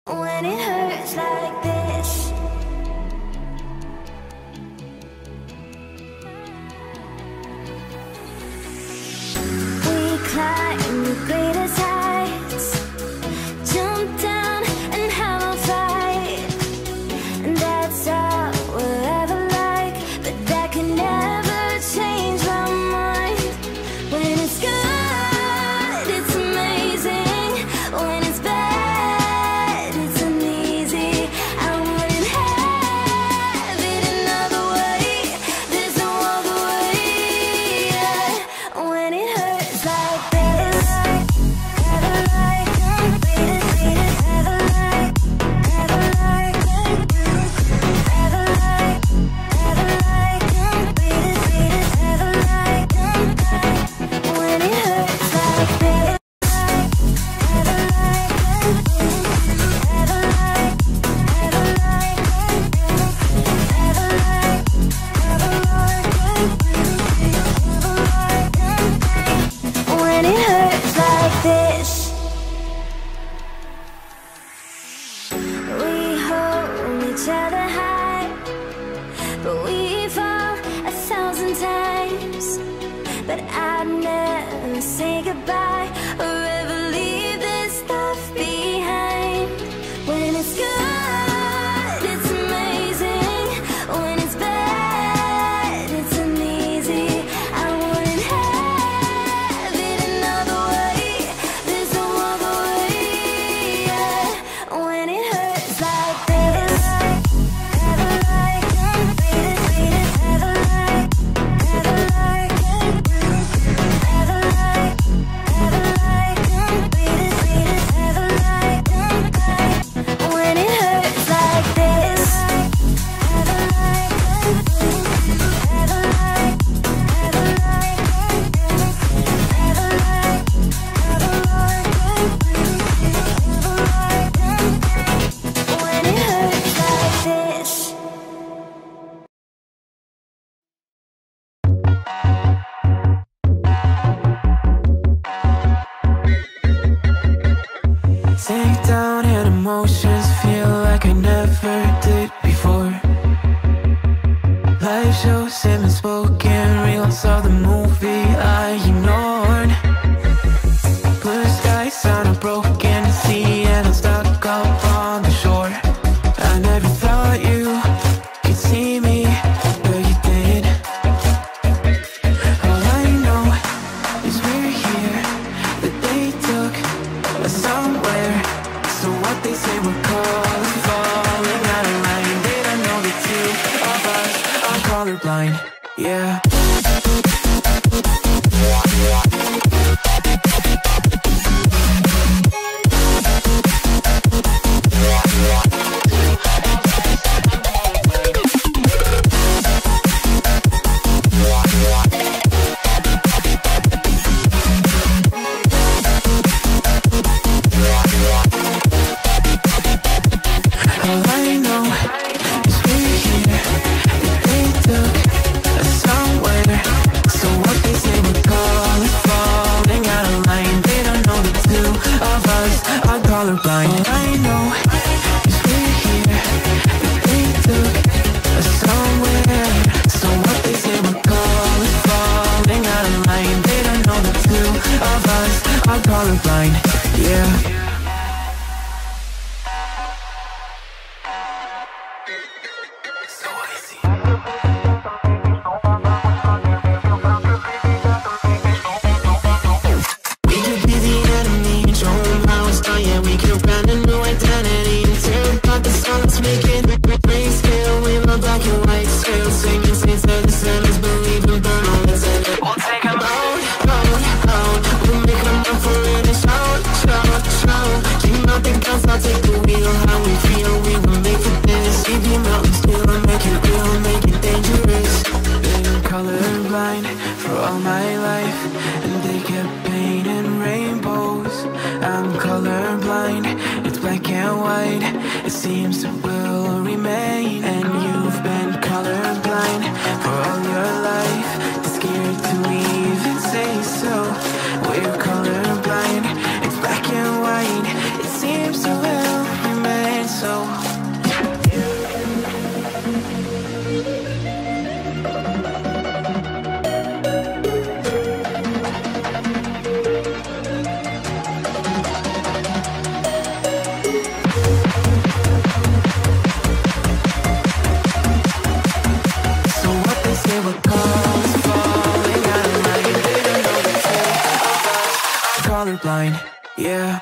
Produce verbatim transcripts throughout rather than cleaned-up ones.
When it hurts like this, we climb the greatest heights, jump down and have a fight. And that's all we'll ever like, but that can never change my mind. When it's good, it's amazing. When it's bad, it's uneasy. I wouldn't have it another way. There's no other way. Yeah. When it hurts like this, never like, beat it, beat it, never like, never like, never like, never like, beat it, beat it, never like, when it hurts like this. When it hurts like this, we hold each other high, but we fall a thousand times. But I'd never say goodbye or ever leave this stuff behind. When it's good, it's amazing. When it's bad, it's uneasy. I wouldn't have it another way. There's no other way. Yeah. When it hurts like this, never like, beat it, beat it, never like, never like, never like, never like, beat it, beat it, never like, when it hurts like this, never like, never like, never like, never like, never like, when it hurts like this. Sink down and emotions feel like I never did before. Live shows and spoken reels of the movie I ignored. Blue skies on a broken sea and I'm stuck up on the shore. I never thought you could see me, but you did. All I know is we're here, that they took us somewhere. So what they say we're calling, falling out of line. They don't know the two of us are colorblind, yeah. All I know is we're here, that they took us somewhere. So what they say we're calling, falling out of line. They don't know the two of us are colorblind. All I know is we're here, that they took us somewhere. So what they say we're calling, falling out of line. They don't know the two of us are colorblind, yeah. So easy. We could be the enemy, show 'em how it's done. Yeah, we could brand a new identity and tear apart the songs, make it grayscale. We love black and white scale, singing saints of the sinners, believe in burn all that's in it. We'll take 'em out, out, out. We'll make 'em up for it and shout, shout, shout. Keep out the guns, I'll take the wheel. How we feel, we will make it this. Keep your mountains still, make it real, make it dangerous. Been colorblind for all my life, and they kept painting rainbows. I'm colorblind, it's black and white. It seems it will remain. And you've been colorblind for all your life, too scared to even say so. We're colorblind, it's black and white. It seems it will remain. colorblind, yeah.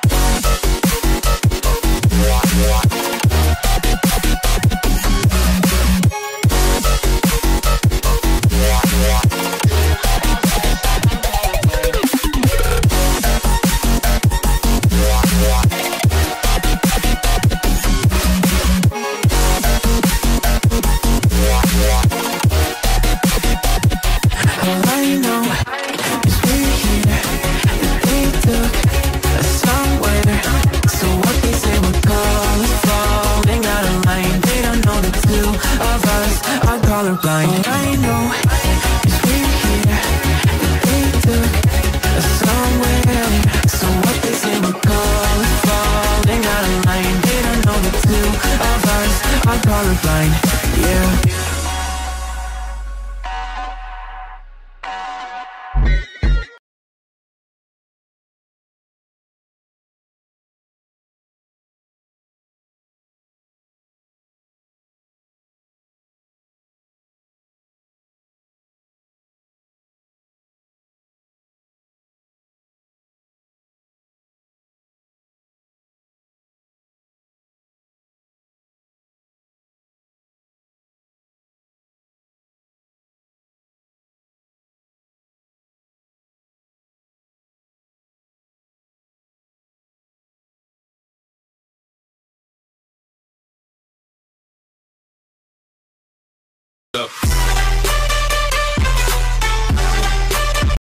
All I know is we're here, that they took us somewhere. So what they say we're colorful, ain't got a line. They don't know the two of us are colorblind. All I know is we're here, that they took us somewhere. So what they say we're colorful, ain't got a line. They don't know the two of us are colorblind, yeah. Up.